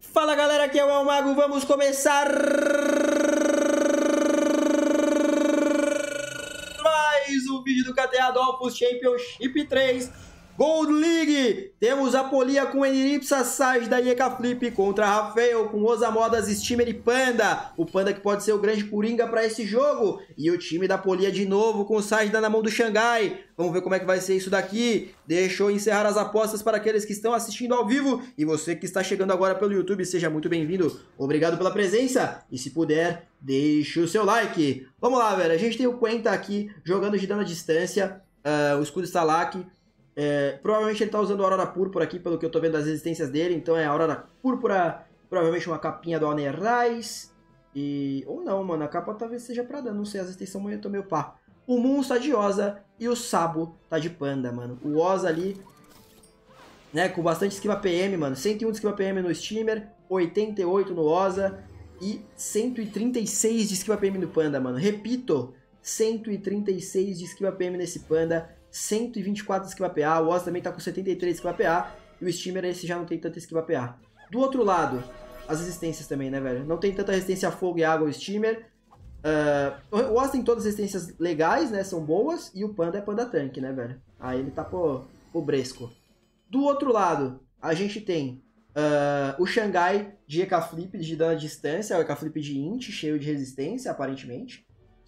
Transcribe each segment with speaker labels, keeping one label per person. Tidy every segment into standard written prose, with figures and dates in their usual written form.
Speaker 1: Fala galera, aqui é o El Mago, vamos começar mais um vídeo do KT Adolphus Championship 3 Gold League. Temos a Polia com Eniripsa, Sajda e Eka Flip contra Rafael com Osamodas, Steamer e Panda. O Panda que pode ser o grande coringa para esse jogo. E o time da Polia de novo com o Sajda na mão do Xangai. Vamos ver como é que vai ser isso daqui. Deixa eu encerrar as apostas para aqueles que estão assistindo ao vivo. E você que está chegando agora pelo YouTube, seja muito bem-vindo. Obrigado pela presença. E se puder, deixe o seu like. Vamos lá, velho. A gente tem o Quenta aqui jogando de dano à distância. O escudo Stalak. Provavelmente ele está usando a Aurora Púrpura aqui, pelo que eu estou vendo das resistências dele. Então é a Aurora Púrpura, provavelmente uma capinha do Alnerais. Ou não, mano. A capa talvez seja pra dano. Não sei, as resistências eu tô meio pá. O Moon tá de Osa e o Sabo tá de Panda, mano. O Osa ali, né, com bastante esquiva PM, mano. 101 de esquiva PM no Steamer, 88 no Osa e 136 de esquiva PM no Panda, mano. Repito, 136 de esquiva PM nesse Panda, 124 de esquiva PA. O Osa também tá com 73 de esquiva PA e o Steamer esse já não tem tanta esquiva PA. Do outro lado, as resistências também, né, velho? Não tem tanta resistência a fogo e água o Steamer. O Oz tem todas as resistências legais, né? São boas. E o Panda é Panda Tanque, né, velho? Aí ele tá pro Bresco. Do outro lado, a gente tem o Xangai de Eka Flip de dano à distância. O Eka Flip de Int, cheio de resistência, aparentemente.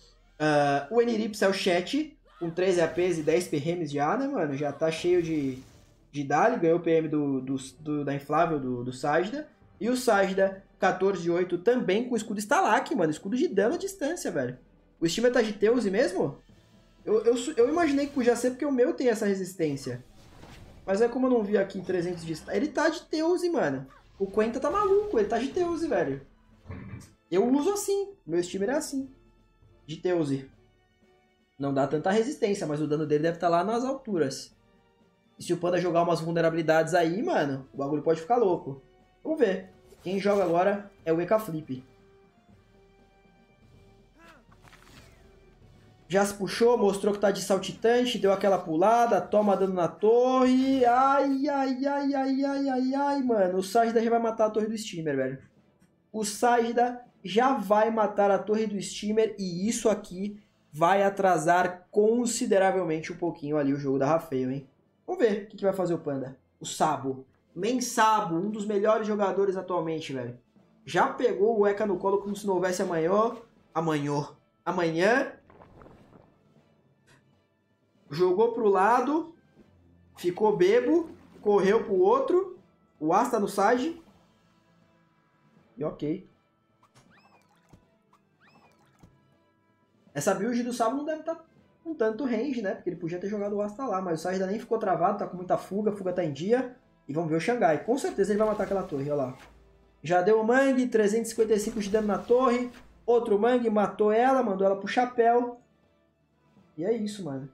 Speaker 1: O Eniripsa é o Chat, com 13 APs e 10 PMs já, né, mano? Já tá cheio de Dali. Ganhou o PM da Inflável do Sajda. E o Sajda, 14 de 8, também com escudo Stalak, mano. Escudo de dano à distância, velho. O Steamer tá de Teuse mesmo? Eu imaginei que podia ser porque o meu tem essa resistência. Mas é como eu não vi aqui em 300 de... Ele tá de Teuse, mano. O Quenta tá maluco, ele tá de Teuse, velho. Eu uso assim. Meu Steamer é assim. De Teuse. Não dá tanta resistência, mas o dano dele deve estar lá nas alturas. E se o Panda jogar umas vulnerabilidades aí, mano, o bagulho pode ficar louco. Vamos ver. Quem joga agora é o Eka Flip. Já se puxou, mostrou que tá de saltitante, deu aquela pulada, toma dano na torre. Ai, ai, ai, ai, ai, ai, ai, mano. O Sajda já vai matar a torre do Steamer, velho. O Sajda já vai matar a torre do Steamer e isso aqui vai atrasar consideravelmente um pouquinho ali o jogo da Rafael, hein? Vamos ver o que vai fazer o Panda. O Sabo. Mensabo, um dos melhores jogadores atualmente, velho. Já pegou o Eka no colo como se não houvesse amanhã. Amanhã. Jogou pro lado. Ficou bebo. Correu pro outro. O As tá no Sage. E ok. Essa build do Sabo não deve estar com tanto range, né? Porque ele podia ter jogado o As tá lá. Mas o Sage ainda nem ficou travado. Tá com muita fuga. A fuga tá em dia. E vamos ver o Xangai. Com certeza ele vai matar aquela torre, olha lá. Já deu o Mangue, 355 de dano na torre. Outro Mangue, matou ela, mandou ela pro chapéu. E é isso, mano.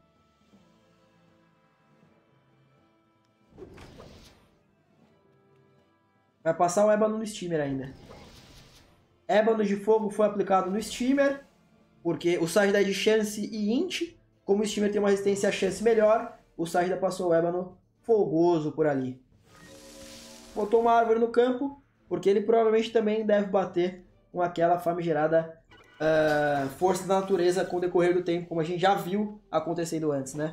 Speaker 1: Vai passar o Ébano no Steamer ainda. Ébano de fogo foi aplicado no Steamer. Porque o Sajda é de chance e int. Como o Steamer tem uma resistência a chance melhor, o Sajda passou o Ébano fogoso por ali. Botou uma árvore no campo, porque ele provavelmente também deve bater com aquela famigerada força da natureza com o decorrer do tempo, como a gente já viu acontecendo antes, né?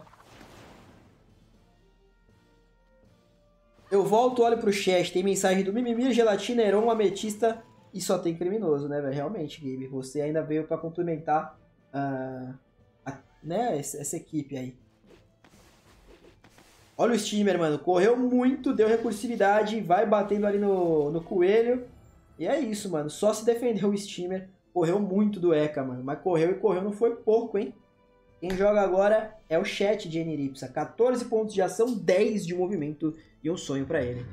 Speaker 1: Eu volto, olho pro chat, tem mensagem do Mimimir, Gelatina, Heron, Ametista e só tem criminoso, né, velho? Realmente, Gabe, você ainda veio pra complementar né, essa equipe aí. Olha o Steamer, mano. Correu muito, deu recursividade, vai batendo ali no coelho. E é isso, mano. Só se defendeu o Steamer. Correu muito do Eka, mano. Mas correu e correu, não foi pouco, hein? Quem joga agora é o Chat de Eniripsa. 14 pontos de ação, 10 de movimento e um sonho pra ele.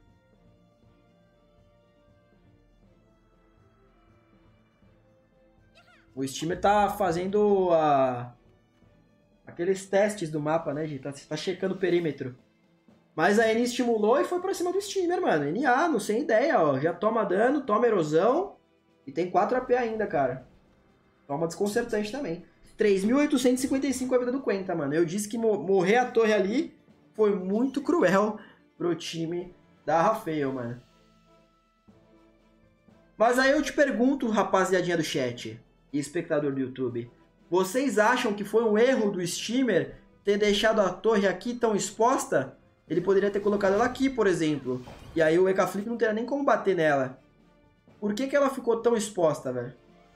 Speaker 1: O Steamer tá fazendo aqueles testes do mapa, né, gente? Tá checando o perímetro. Mas a N estimulou e foi pra cima do Steamer, mano. NA, não sem ideia, ó. Já toma dano, toma erosão. E tem 4 AP ainda, cara. Toma desconcertante também. 3.855 a vida do Quenta, mano. Eu disse que morrer a torre ali foi muito cruel pro time da Rafael, mano. Mas aí eu te pergunto, rapaziadinha do chat e espectador do YouTube, vocês acham que foi um erro do streamer ter deixado a torre aqui tão exposta? Ele poderia ter colocado ela aqui, por exemplo. E aí o EK Flip não teria nem como bater nela. Por que ela ficou tão exposta, velho?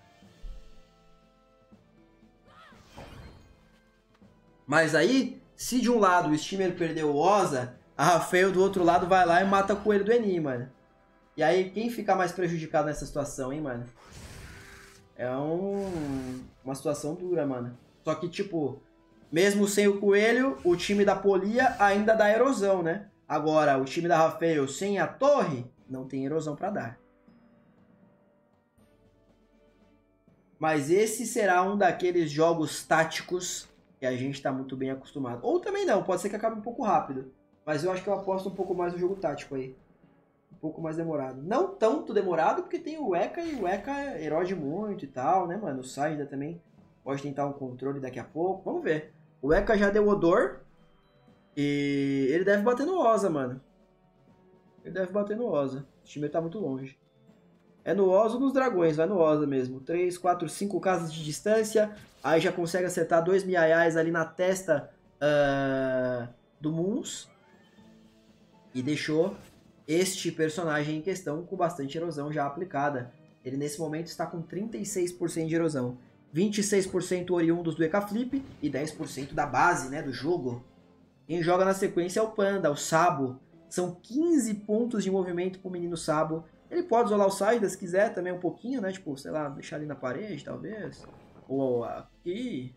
Speaker 1: Mas aí, se de um lado o streamer perdeu o Oza, a Rafael do outro lado vai lá e mata o coelho do Eni, mano. E aí, quem fica mais prejudicado nessa situação, hein, mano? É uma situação dura, mano. Só que, tipo, mesmo sem o coelho, o time da Polia ainda dá erosão, né? Agora, o time da Rafael sem a torre, não tem erosão pra dar. Mas esse será um daqueles jogos táticos que a gente tá muito bem acostumado. Ou também não, pode ser que acabe um pouco rápido. Mas eu acho que eu aposto um pouco mais no jogo tático aí. Um pouco mais demorado. Não tanto demorado, porque tem o Eka e o Eka erode muito e tal, né, mano? O Sajda também pode tentar um controle daqui a pouco. Vamos ver. O Eka já deu odor. E ele deve bater no Oza, mano. Ele deve bater no Oza. O time tá muito longe. É no Oza ou nos dragões, vai no Oza mesmo. 3, 4, 5 casas de distância. Aí já consegue acertar 2 miaiais ali na testa do Moons. E deixou este personagem em questão com bastante erosão já aplicada. Ele nesse momento está com 36% de erosão. 26% oriundos do EK Flip e 10% da base, né, do jogo. Quem joga na sequência é o Panda, o Sabo. São 15 pontos de movimento pro menino Sabo. Ele pode isolar o Sajda se quiser também um pouquinho, né? Tipo, sei lá, deixar ali na parede, talvez. Ou aqui.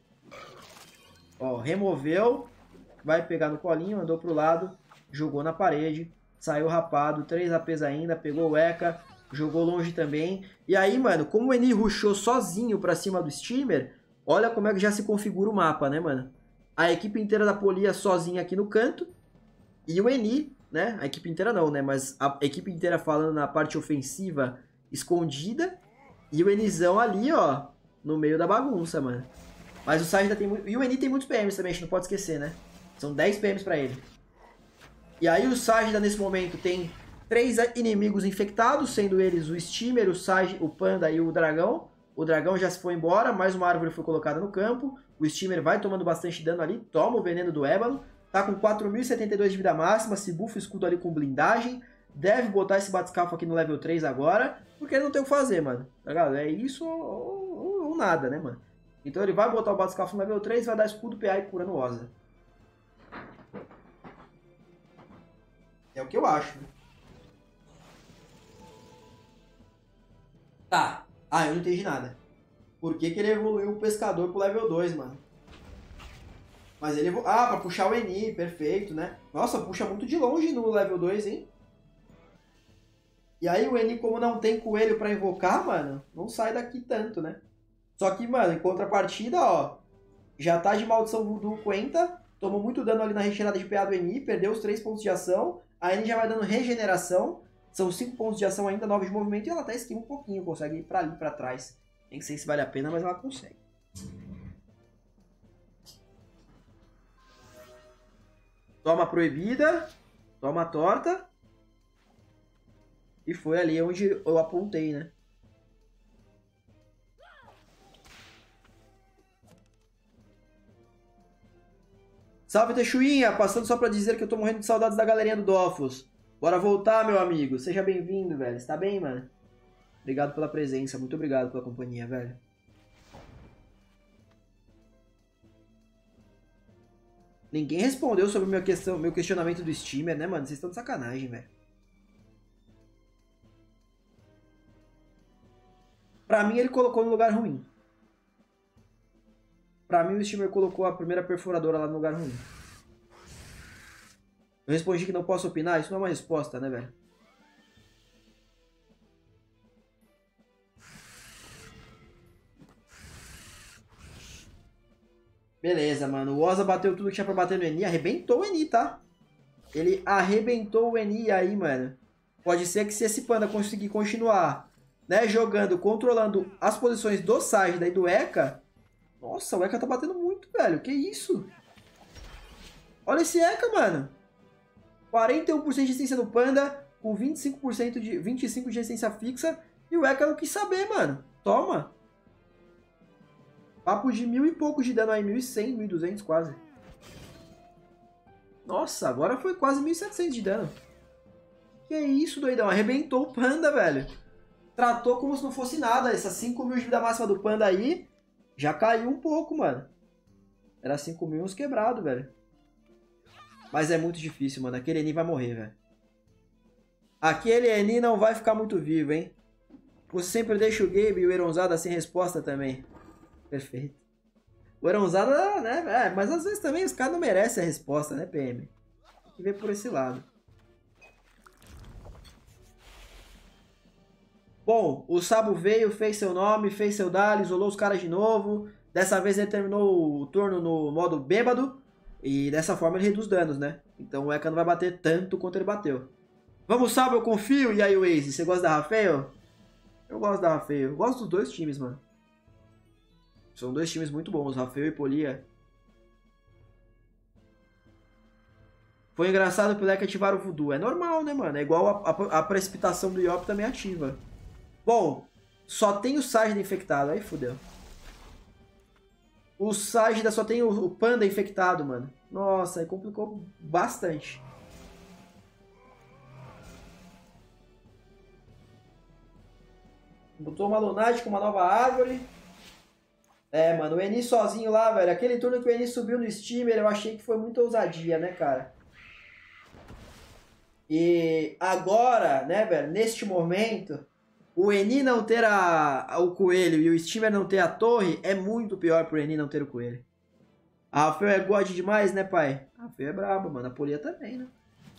Speaker 1: Ó, removeu. Vai pegar no colinho, andou pro lado. Jogou na parede. Saiu rapado. 3 APs ainda. Pegou o Eka. Jogou longe também. E aí, mano, como o Eni rushou sozinho pra cima do streamer, olha como é que já se configura o mapa, né, mano? A equipe inteira da Polia sozinha aqui no canto. E o Eni, né? A equipe inteira não, né? Mas a equipe inteira falando na parte ofensiva escondida. E o Enizão ali, ó, no meio da bagunça, mano. Mas o Sajda tem muito... E o Eni tem muitos PMs também, a gente não pode esquecer, né? São 10 PMs pra ele. E aí o Sajda, nesse momento, tem 3 inimigos infectados, sendo eles o Steamer, o Sajda, o Panda e o Dragão. O Dragão já se foi embora, mais uma árvore foi colocada no campo. O Steamer vai tomando bastante dano ali, toma o veneno do Ébano. Tá com 4.072 de vida máxima, se buffa o escudo ali com blindagem. Deve botar esse batiscafo aqui no level 3 agora, porque ele não tem o que fazer, mano. Tá ligado? É isso ou nada, né, mano? Então ele vai botar o batiscafo no level 3, vai dar escudo, PA e cura no Oza. É o que eu acho, né? Tá. Ah, eu não entendi nada. Por que ele evoluiu o pescador pro level 2, mano? Mas ele... Ah, pra puxar o Eni, perfeito, né? Nossa, puxa muito de longe no level 2, hein? E aí o Eni, como não tem coelho pra invocar, mano, não sai daqui tanto, né? Só que, mano, em contrapartida, ó, já tá de maldição voodoo Quenta, tomou muito dano ali na retirada de PA do Eni, perdeu os 3 pontos de ação, a Eni já vai dando regeneração, são 5 pontos de ação ainda, 9 de movimento, e ela até esquiva um pouquinho, consegue ir pra ali, pra trás. Nem sei se vale a pena, mas ela consegue. Toma proibida, toma torta. E foi ali onde eu apontei, né? Salve, Teixuinha! Passando só pra dizer que eu tô morrendo de saudades da galerinha do Dofus. Bora voltar, meu amigo. Seja bem-vindo, velho. Você tá bem, mano? Obrigado pela presença. Muito obrigado pela companhia, velho. Ninguém respondeu sobre meu questionamento do streamer, né, mano? Vocês estão de sacanagem, velho. Pra mim, ele colocou no lugar ruim. Pra mim, o streamer colocou a primeira perfuradora lá no lugar ruim. Eu respondi que não posso opinar? Isso não é uma resposta, né, velho? Beleza, mano. O Oza bateu tudo que tinha pra bater no Eni. Arrebentou o Eni, tá? Ele arrebentou o Eni aí, mano. Pode ser que se esse Panda conseguir continuar, né, jogando, controlando as posições do Sajda e do Eka... Nossa, o Eka tá batendo muito, velho. Que isso? Olha esse Eka, mano. 41% de essência no Panda, com 25% de 25% de essência fixa. E o Eka não quis saber, mano. Toma. Papo de 1000 e poucos de dano aí. 1100, 1200 quase. Nossa, agora foi quase 1700 de dano. Que é isso, doidão? Arrebentou o Panda, velho. Tratou como se não fosse nada. Essas 5.000 de vida máxima do Panda aí já caiu um pouco, mano. Era 5.000 uns quebrados, velho. Mas é muito difícil, mano. Aquele Eni vai morrer, velho. Aquele Eni não vai ficar muito vivo, hein? Você sempre deixa o Gabe e o Eronzada sem resposta também. Perfeito. O Eronzada, né? Mas às vezes também os caras não merecem a resposta, né, PM? Tem que ver por esse lado. Bom, o Sabo veio, fez seu nome, fez seu dali, isolou os caras de novo. Dessa vez ele terminou o turno no modo bêbado. E dessa forma ele reduz danos, né? Então o Eka não vai bater tanto quanto ele bateu. Vamos, Sabo, eu confio. E aí, Waze, você gosta da Rafael? Eu gosto da Rafael. Eu gosto dos dois times, mano. São dois times muito bons, Rafael e Polia. Foi engraçado pro deck ativar o Voodoo. É normal, né, mano? É igual a precipitação do Yop também ativa. Bom, só tem o Ságida infectado. Aí fodeu. O Ságida só tem o Panda infectado, mano. Nossa, aí complicou bastante. Botou uma Lunática, uma nova árvore. É, mano, o Eni sozinho lá, velho. Aquele turno que o Eni subiu no Steamer, eu achei que foi muita ousadia, né, cara? E agora, né, velho, neste momento, o Eni não ter o coelho e o Steamer não ter a torre é muito pior pro Eni não ter o coelho. A Rafael é god demais, né, pai? A Rafael é braba, mano. A Polia também, né?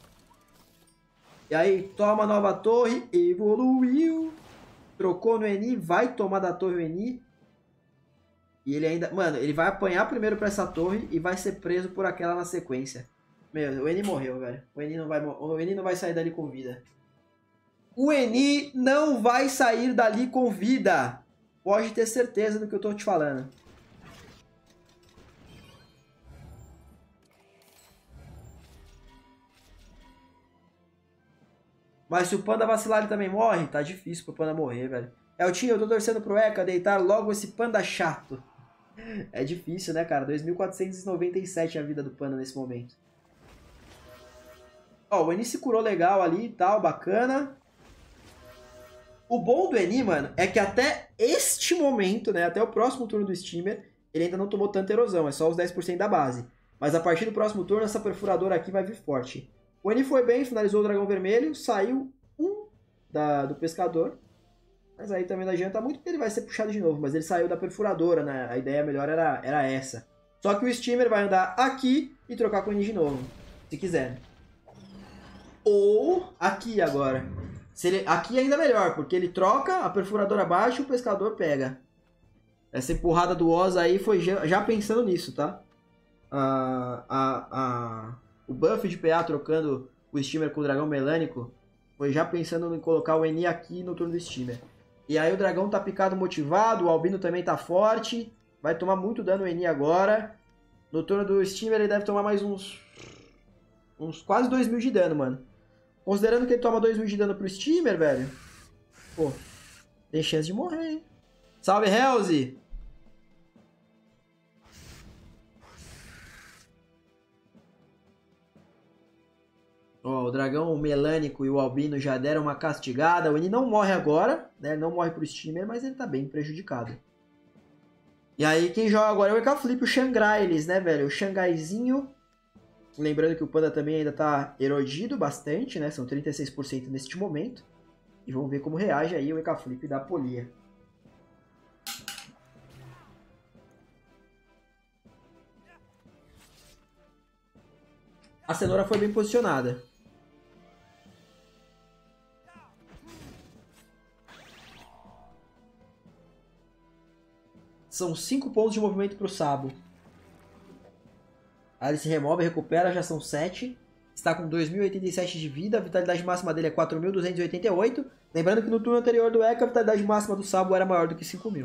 Speaker 1: E aí, toma a nova torre, evoluiu. Trocou no Eni, vai tomar da torre o Eni. E ele ainda... Mano, ele vai apanhar primeiro pra essa torre e vai ser preso por aquela na sequência. Meu, o Eni morreu, velho. O Eni não vai sair dali com vida. O Eni não vai sair dali com vida. Pode ter certeza do que eu tô te falando. Mas se o Panda vacilar, ele também morre? Tá difícil pro Panda morrer, velho. Eltinho, eu tô torcendo pro Eka deitar logo esse Panda chato. É difícil, né, cara? 2.497 a vida do Panda nesse momento. Ó, o Eni se curou legal ali e tal, bacana. O bom do Eni, mano, é que até este momento, né, até o próximo turno do Steamer, ele ainda não tomou tanta erosão, é só os 10% da base. Mas a partir do próximo turno, essa perfuradora aqui vai vir forte. O Eni foi bem, finalizou o dragão vermelho, saiu do pescador. Mas aí também não adianta muito porque ele vai ser puxado de novo. Mas ele saiu da perfuradora, né? A ideia melhor era essa. Só que o Steamer vai andar aqui e trocar com o Eni de novo, se quiser. Ou aqui agora. Aqui ainda melhor, porque ele troca, a perfuradora baixa e o pescador pega. Essa empurrada do Oz aí foi já pensando nisso, tá? O buff de PA trocando o Steamer com o dragão melânico foi já pensando em colocar o Eni aqui no turno do Steamer. E aí o dragão tá picado motivado, o Albino também tá forte. Vai tomar muito dano o Eni agora. No turno do Steamer ele deve tomar mais uns quase 2.000 de dano, mano. Considerando que ele toma 2.000 de dano pro Steamer, velho. Pô, tem chance de morrer, hein? Salve, Helzy! Ó, o dragão melânico e o albino já deram uma castigada. O Eni não morre agora, né? Ele não morre pro Steamer, mas ele tá bem prejudicado. E aí quem joga agora é o Eka Flip, o Xangrailes, né, velho? O Xangaizinho. Lembrando que o Panda também ainda tá erodido bastante, né? São 36% neste momento. E vamos ver como reage aí o Eka Flip da Polia. A cenoura foi bem posicionada. São 5 pontos de movimento para o Sabo. Aí ele se remove, recupera, já são 7. Está com 2.087 de vida, a vitalidade máxima dele é 4.288. Lembrando que no turno anterior do Eka, a vitalidade máxima do Sabo era maior do que 5.000.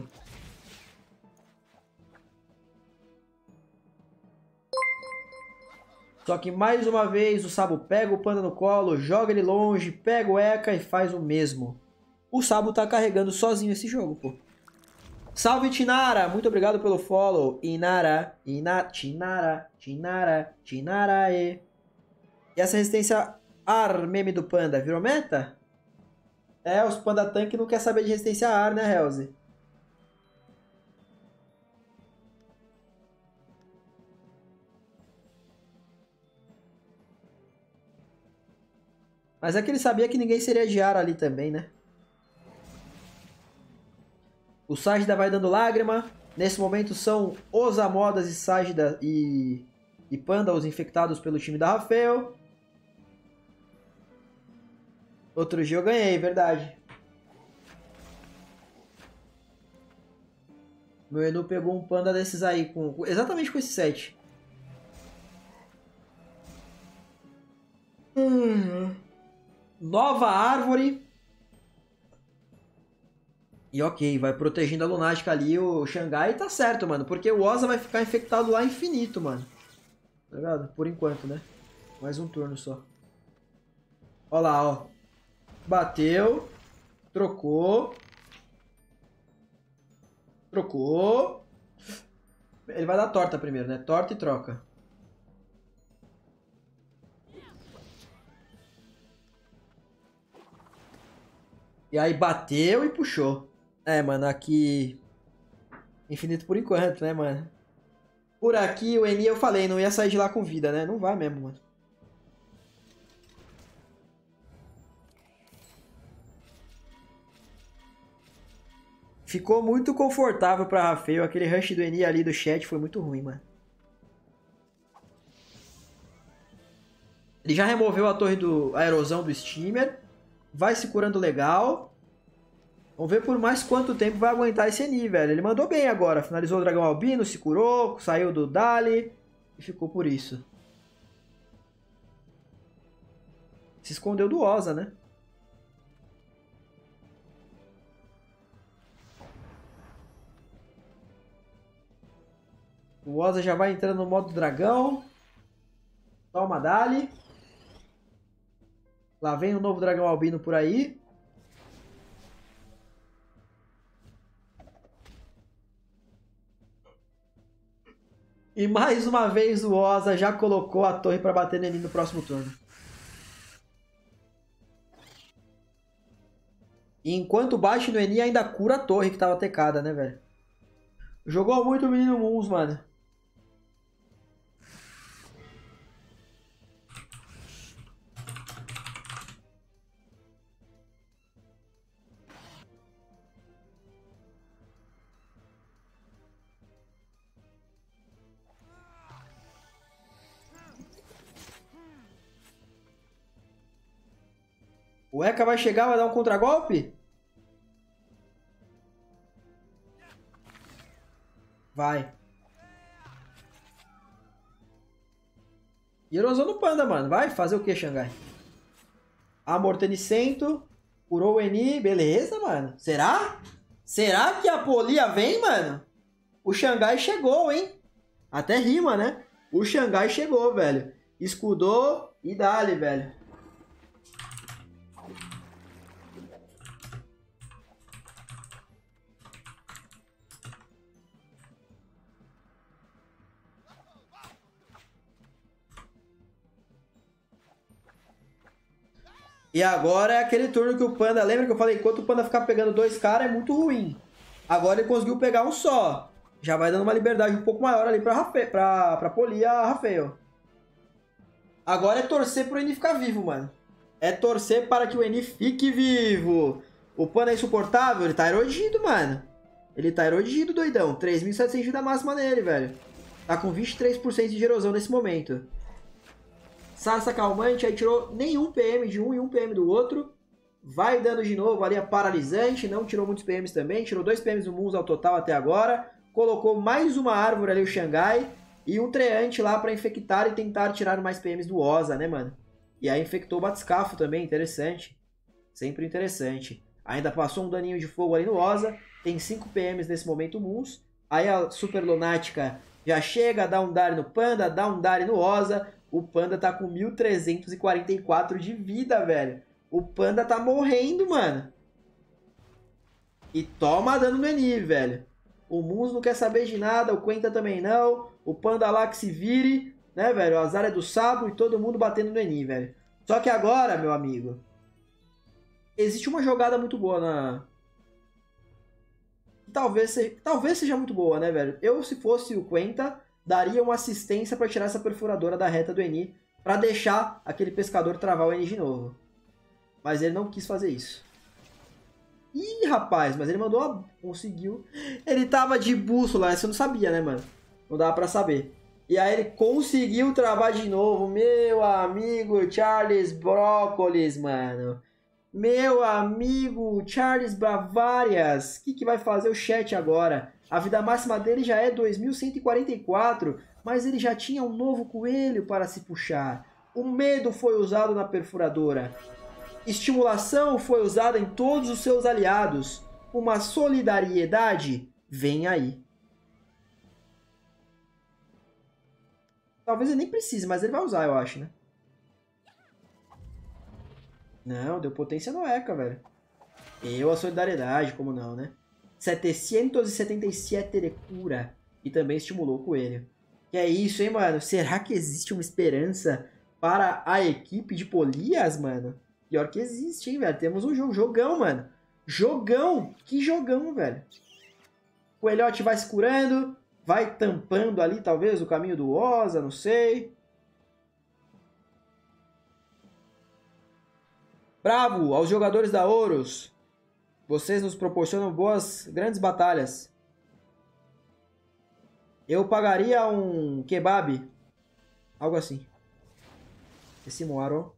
Speaker 1: Só que mais uma vez o Sabo pega o Panda no colo, joga ele longe, pega o Eka e faz o mesmo. O Sabo tá carregando sozinho esse jogo, pô. Salve, Tinara! Muito obrigado pelo follow. Inara, Tinara, Tinarae. E essa resistência ar, meme do panda, virou meta? É, os panda tanque não quer saber de resistência ar, né, Helze? Mas é que ele sabia que ninguém seria de ar ali também, né? O Ságida vai dando lágrima. Nesse momento são os Amodas e Ságida e Panda os infectados pelo time da Rafael. Outro dia eu ganhei, verdade. Meu Enu pegou um Panda desses aí, exatamente com esse set. Nova árvore. E ok, vai protegendo a Lunática ali, o Xangai tá certo, mano. Porque o Oza vai ficar infectado lá infinito, mano. Tá ligado? Por enquanto, né? Mais um turno só. Ó lá, ó. Bateu. Trocou. Trocou. Ele vai dar torta primeiro, né? Torta e troca. E aí bateu e puxou. É, mano, aqui... Infinito por enquanto, né, mano? Por aqui, o Eni, eu falei, não ia sair de lá com vida, né? Não vai mesmo, mano. Ficou muito confortável pra Rafael. Aquele rush do Eni ali do chat foi muito ruim, mano. Ele já removeu a erosão do steamer. Vai se curando legal. Vamos ver por mais quanto tempo vai aguentar esse Eni, velho. Ele mandou bem agora. Finalizou o Dragão Albino, se curou, saiu do Dali e ficou por isso. Se escondeu do Oza, né? O Oza já vai entrando no modo dragão. Toma Dali. Lá vem o novo Dragão Albino por aí. E mais uma vez o Oza já colocou a torre para bater nele no próximo turno. E enquanto bate no Eni, ainda cura a torre que tava tecada, né, velho? Jogou muito o menino Moons, mano. O Eka vai chegar, vai dar um contragolpe? Vai. E erosou no Panda, mano. Vai fazer o que, Xangai? Amortenicento. Curou o Eni. Beleza, mano. Será? Será que a Polia vem, mano? O Xangai chegou, hein? Até rima, né? O Xangai chegou, velho. Escudou e dá-lhe, velho. E agora é aquele turno que o Panda... Lembra que eu falei? Enquanto o Panda ficar pegando dois caras é muito ruim. Agora ele conseguiu pegar um só. Já vai dando uma liberdade um pouco maior ali pra polir a Rafael. Agora é torcer pro Eni ficar vivo, mano. É torcer para que o Eni fique vivo. O Panda é insuportável? Ele tá erodido, mano. Ele tá erodido, doidão. 3.700 de vida máxima nele, velho. Tá com 23% de erosão nesse momento. Sarça calmante, aí tirou nenhum PM de um e um PM do outro. Vai dando de novo ali a paralisante, não tirou muitos PMs também. Tirou 2 PMs do Moons ao total até agora. Colocou mais uma árvore ali, o Xangai. E um treante lá pra infectar e tentar tirar mais PMs do Oza, né, mano? E aí infectou o Batiscafo também, interessante. Sempre interessante. Ainda passou um daninho de fogo ali no Oza. Tem 5 PMs nesse momento o Moons. Aí a Super Lunática já chega, dá um Dari no Panda, dá um Dari no Oza. O Panda tá com 1.344 de vida, velho. O Panda tá morrendo, mano. E toma dano no Eni, velho. O Moons não quer saber de nada, o Quenta também não. O Panda lá que se vire, né, velho? O azar é do Sabo e todo mundo batendo no Eni, velho. Só que agora, meu amigo, existe uma jogada muito boa na... Talvez seja muito boa, né, velho? Eu, se fosse o Quenta, daria uma assistência pra tirar essa perfuradora da reta do Eni, pra deixar aquele pescador travar o Eni de novo. Mas ele não quis fazer isso. Ih, rapaz, mas ele mandou... Conseguiu. Ele tava de bússola, essa eu não sabia, né, mano? Não dava pra saber. E aí ele conseguiu travar de novo. Meu amigo Charles Brócolis, mano. Meu amigo Charles Bavarias. O que vai fazer o chat agora? A vida máxima dele já é 2144, mas ele já tinha um novo coelho para se puxar. O medo foi usado na perfuradora. Estimulação foi usada em todos os seus aliados. Uma solidariedade vem aí. Talvez ele nem precise, mas ele vai usar, eu acho, né? Não, deu potência no Eka, velho. A solidariedade, como não, né? 777 de cura. E também estimulou o coelho. Que é isso, hein, mano? Será que existe uma esperança para a equipe de Polias, mano? Pior que existe, hein, velho? Temos um jogo. Jogão, mano. Jogão. Que jogão, velho. O Coelhote vai se curando. Vai tampando ali, talvez, o caminho do Oza. Não sei. Bravo aos jogadores da Ouros. Vocês nos proporcionam grandes batalhas. Eu pagaria um kebab. Algo assim. Esse Moaro.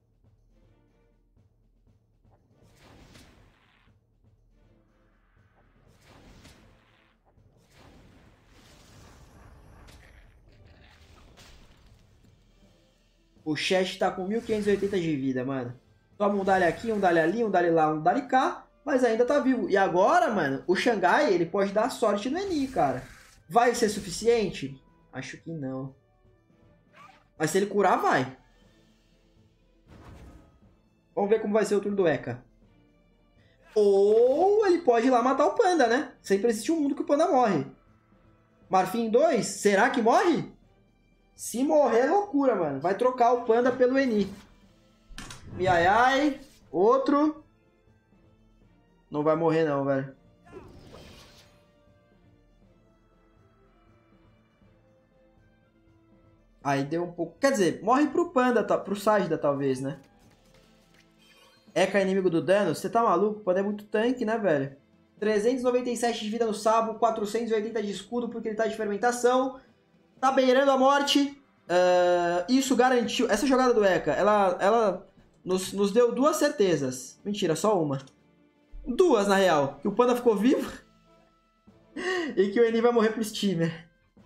Speaker 1: O chat tá com 1580 de vida, mano. Toma um dali aqui, um dali ali, um dali lá, um dali cá. Mas ainda tá vivo. E agora, mano, o Xangai, ele pode dar sorte no Eni, cara. Vai ser suficiente? Acho que não. Mas se ele curar, vai. Vamos ver como vai ser o turno do Eka. Ou ele pode ir lá matar o Panda, né? Sempre existe um mundo que o Panda morre. Marfim 2, será que morre? Se morrer é loucura, mano. Vai trocar o Panda pelo Eni. Miaiai. Outro. Não vai morrer não, velho. Aí deu um pouco... Quer dizer, morre pro Panda, pro Sajda, talvez, né? Eka inimigo do dano? Você tá maluco? O Panda é muito tanque, né, velho? 397 de vida no Sabo, 480 de escudo porque ele tá de fermentação. Tá beirando a morte. Isso garantiu... Essa jogada do Eka, ela nos deu duas certezas. Mentira, só uma. Duas, na real. Que o Panda ficou vivo e que o Eni vai morrer pro Steamer.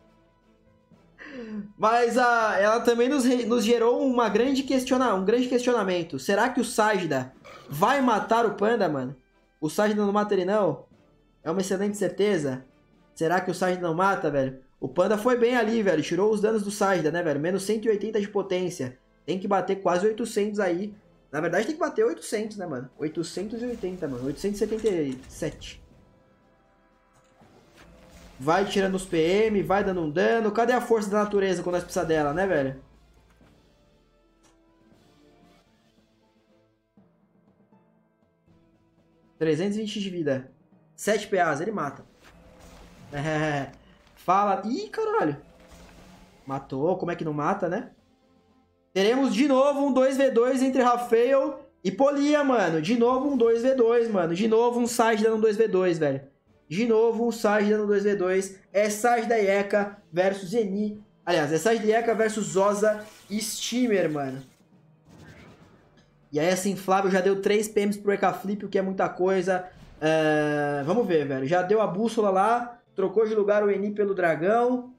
Speaker 1: Mas ela também nos gerou um grande questionamento. Será que o Sajda vai matar o Panda, mano? O Sajda não mata ele, não? É uma excelente certeza. Será que o Sajda não mata, velho? O Panda foi bem ali, velho. Tirou os danos do Sajda, né, velho? Menos 180 de potência. Tem que bater quase 800 aí. Na verdade, tem que bater 800, né, mano? 880, mano. 877. Vai tirando os PM, vai dando um dano. Cadê a força da natureza quando nós precisamos dela, né, velho? $320 de vida. 7 PAs, ele mata. Fala... Ih, caralho. Matou, como é que não mata, né? Teremos de novo um 2v2 entre Rafael e Polia, mano. De novo um 2v2, mano. De novo um Sajda no 2v2, velho. De novo um Sajda no 2v2. É Sajda e Eka versus Eni. Aliás, é Sajda e Eka versus Oza e Steamer, mano. E aí essa inflável já deu 3 PMs pro Eka Flip, o que é muita coisa. Vamos ver, velho. Já deu a bússola lá. Trocou de lugar o Eni pelo dragão.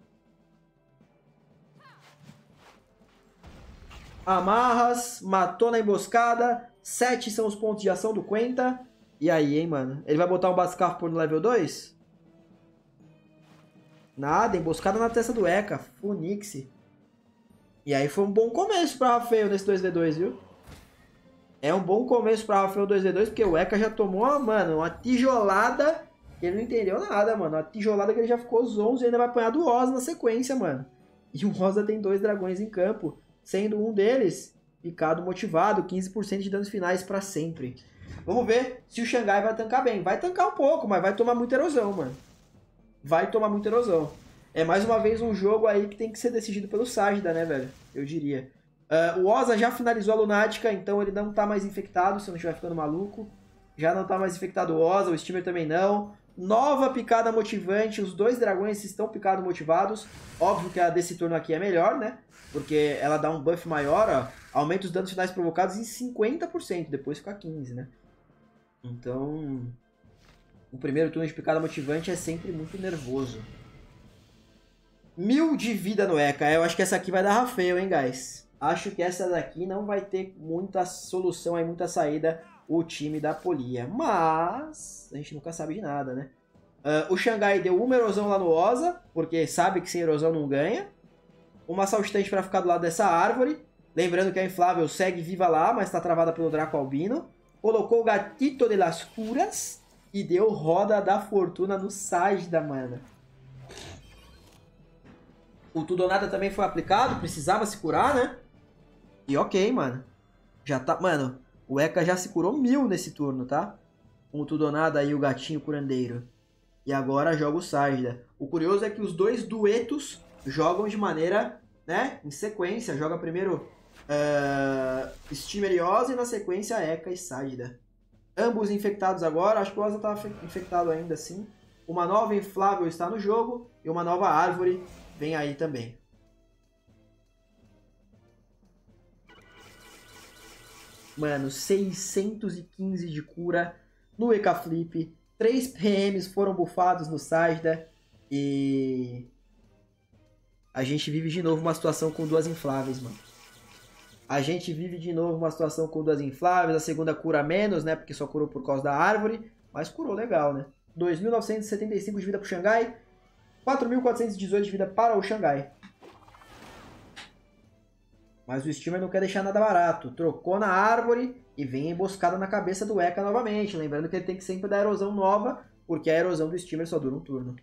Speaker 1: Amarras, matou na emboscada. 7 são os pontos de ação do Quenta. E aí, hein, mano? Ele vai botar um Bascarpo no level 2? Nada, emboscada na testa do Eka. Funix. E aí foi um bom começo pra Rafael nesse 2v2, viu? É um bom começo pra Rafael 2v2, porque o Eka já tomou, mano, uma tijolada Ele não entendeu nada, mano. A tijolada que ele já ficou zonzo e ainda vai apanhar do Oza na sequência, mano. E o Oza tem 2 dragões em campo, sendo um deles picado motivado, 15% de danos finais pra sempre. Vamos ver se o Xangai vai tancar bem. Vai tancar um pouco, mas vai tomar muita erosão, mano. Vai tomar muita erosão. É mais uma vez um jogo aí que tem que ser decidido pelo Sajda, né, velho? Eu diria. O Oza já finalizou a Lunática, então ele não tá mais infectado, se eu não estiver ficando maluco. Já não tá mais infectado o Oza, o Steamer também não. Nova picada motivante, os 2 dragões estão picados motivados. Óbvio que a desse turno aqui é melhor, né? Porque ela dá um buff maior, ó. Aumenta os danos finais provocados em 50%, depois fica 15%, né? Então, o primeiro turno de picada motivante é sempre muito nervoso. 1000 de vida no Eka. Eu acho que essa aqui vai dar rafeio, hein, guys? Acho que essa daqui não vai ter muita solução aí, muita saída, o time da Apolia. Mas a gente nunca sabe de nada, né? O Xangai deu uma erosão lá no Oza, porque sabe que sem erosão não ganha. Uma saltitante para ficar do lado dessa árvore. Lembrando que a Inflável segue viva lá, mas está travada pelo Draco Albino. Colocou o Gatito de las Curas e deu Roda da Fortuna no Sajda, mano. O Tudonada também foi aplicado, precisava se curar, né? E ok, mano. Já tá... Mano, o Eka já se curou 1000 nesse turno, tá? Com o Tudonada e o Gatinho Curandeiro. E agora joga o Sajda. O curioso é que os 2 duetos jogam de maneira, né, em sequência. Joga primeiro Steamer e Oza e na sequência Eka e Sajda. Ambos infectados agora. Acho que o Oza estava infectado ainda assim. Uma nova Inflável está no jogo e uma nova árvore vem aí também. Mano, 615 de cura no Eka Flip. 3 PMs foram bufados no Sajda. E a gente vive de novo uma situação com 2 infláveis, mano. A gente vive de novo uma situação com 2 infláveis. A segunda cura menos, né? Porque só curou por causa da árvore. Mas curou legal, né? 2.975 de vida pro Xangai. 4.418 de vida para o Xangai. Mas o Steamer não quer deixar nada barato. Trocou na árvore e vem emboscada na cabeça do Eka novamente. Lembrando que ele tem que sempre dar erosão nova, porque a erosão do Steamer só dura um turno.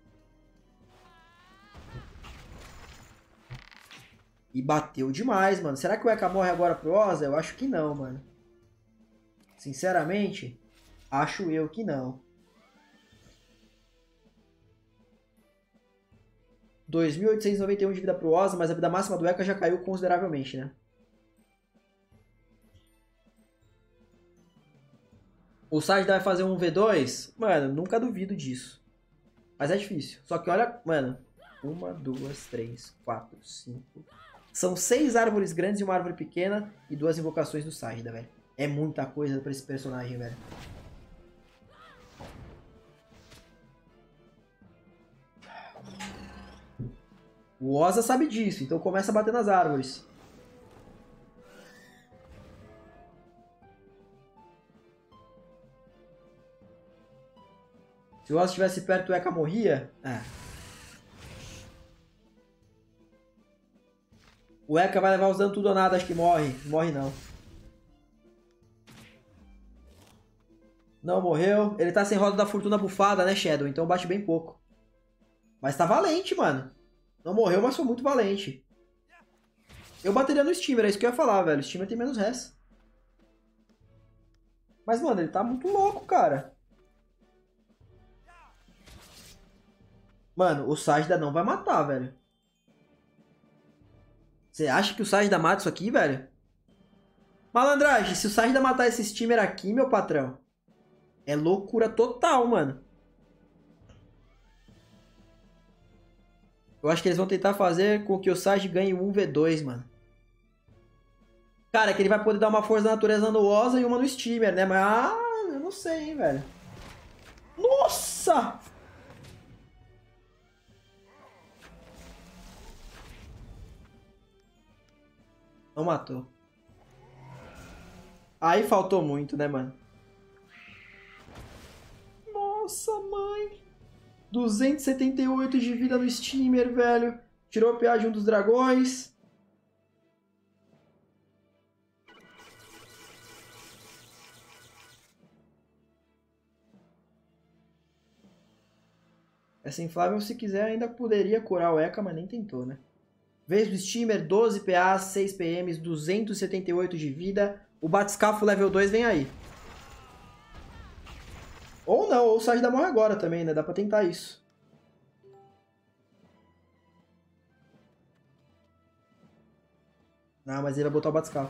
Speaker 1: E bateu demais, mano. Será que o Eka morre agora pro Oza? Eu acho que não, mano. Sinceramente, acho eu que não. 2.891 de vida pro Oza, mas a vida máxima do Eka já caiu consideravelmente, né? O Sajda vai fazer um V2? Mano, nunca duvido disso. Mas é difícil. Só que olha, mano. 1, 2, 3, 4, 5. São 6 árvores grandes e uma árvore pequena e 2 invocações do Sajda, velho. É muita coisa pra esse personagem, velho. O Oza sabe disso, então começa a bater nas árvores. Se o Oza estivesse perto, o Eka morria. O Eka vai levar os danos tudo ou nada, acho que morre. Morre não. Não morreu. Ele tá sem Roda da Fortuna bufada, né, Shadow? Então bate bem pouco. Mas tá valente, mano. Não morreu, mas foi muito valente. Eu bateria no Steamer, é isso que eu ia falar, velho. O Steamer tem menos res. Mas, mano, ele tá muito louco, cara. Mano, o Sajda não vai matar, velho. Você acha que o Sajda mata isso aqui, velho? Malandragem, se o Sajda matar esse Steamer aqui, meu patrão, é loucura total, mano. Eu acho que eles vão tentar fazer com que o Sajda ganhe um V2, mano. Cara, que ele vai poder dar uma força da natureza no Oza e uma no Steamer, né? Mas, eu não sei, hein, velho. Nossa! Não matou. Aí faltou muito, né, mano? Nossa, mãe. 278 de vida no Steamer, velho. Tirou o PA de um dos dragões. Essa inflável, se quiser, ainda poderia curar o Eka, mas nem tentou, né? Vez do Steamer, 12 PA, 6 PMs, 278 de vida. O Batiscafo level 2 vem aí. Ou não, ou o Sajda morre agora também, né? Dá pra tentar isso. Não, mas ele vai botar o Batiscafo.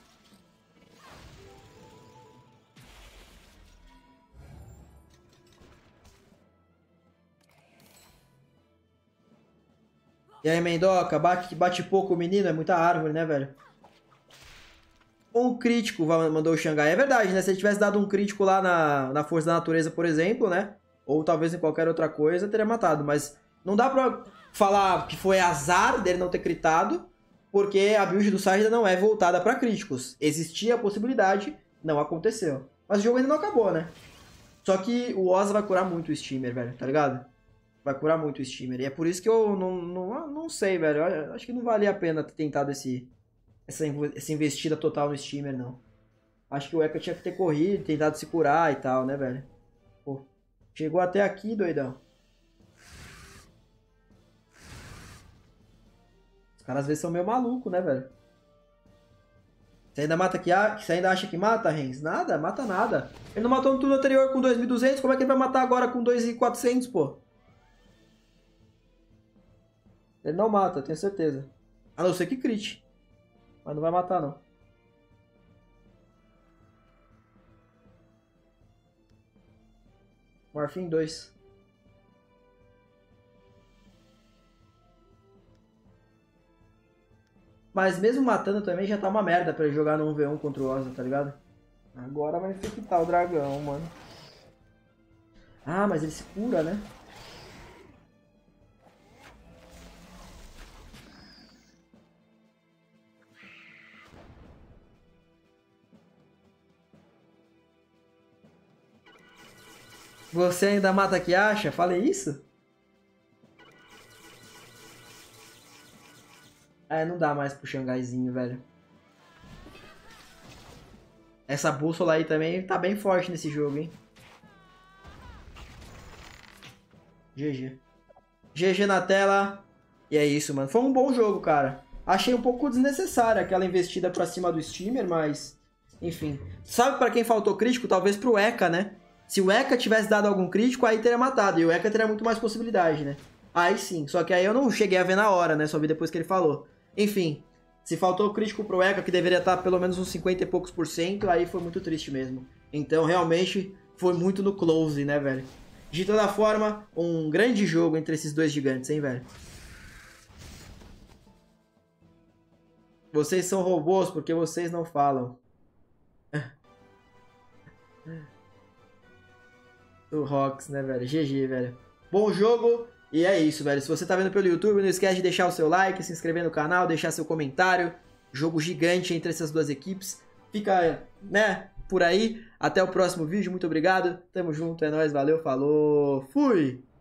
Speaker 1: E aí, Mendoca, bate pouco o menino, é muita árvore, né, velho? Um crítico mandou o Xangai. É verdade, né? Se ele tivesse dado um crítico lá na Força da Natureza, por exemplo, né? Ou talvez em qualquer outra coisa, teria matado. Mas não dá pra falar que foi azar dele não ter critado, porque a build do Sajda não é voltada pra críticos. Existia a possibilidade, não aconteceu. Mas o jogo ainda não acabou, né? Só que o Oza vai curar muito o Steamer, velho, tá ligado? Vai curar muito o Steamer. E é por isso que eu não sei, velho. Eu acho que não valia a pena ter tentado essa investida total no Steamer, não. Acho que o Eka tinha que ter corrido, tentado se curar e tal, né, velho? Pô, chegou até aqui, doidão. Os caras às vezes são meio malucos, né, velho? Você ainda mata aqui? Você ainda acha que mata, Renz? Nada, mata nada. Ele não matou no turno anterior com 2.200, como é que ele vai matar agora com 2.400, pô? Ele não mata, tenho certeza. A não ser que crite. Mas não vai matar, não. Morfim 2. Mas mesmo matando também já tá uma merda pra ele jogar no 1v1 contra o Oza, tá ligado? Agora vai infectar o dragão, mano. Ah, mas ele se cura, né? Você ainda mata que acha? Falei isso? É, não dá mais pro Xangaizinho, velho. Essa bússola aí também tá bem forte nesse jogo, hein? GG. GG na tela. E é isso, mano. Foi um bom jogo, cara. Achei um pouco desnecessária aquela investida pra cima do Steamer, mas... Enfim. Sabe pra quem faltou crítico? Talvez pro Eka, né? Se o Eka tivesse dado algum crítico, aí teria matado. E o Eka teria muito mais possibilidade, né? Aí sim. Só que aí eu não cheguei a ver na hora, né? Só vi depois que ele falou. Enfim. Se faltou crítico pro Eka, que deveria estar pelo menos uns 50 e poucos %, aí foi muito triste mesmo. Então, realmente, foi muito no close, né, velho? De toda forma, um grande jogo entre esses dois gigantes, hein, velho? Vocês são robôs porque vocês não falam. O Rox, né, velho? GG, velho. Bom jogo. E é isso, velho. Se você tá vendo pelo YouTube, não esquece de deixar o seu like, se inscrever no canal, deixar seu comentário. Jogo gigante entre essas duas equipes. Fica, né, por aí. Até o próximo vídeo. Muito obrigado. Tamo junto. É nóis. Valeu. Falou. Fui!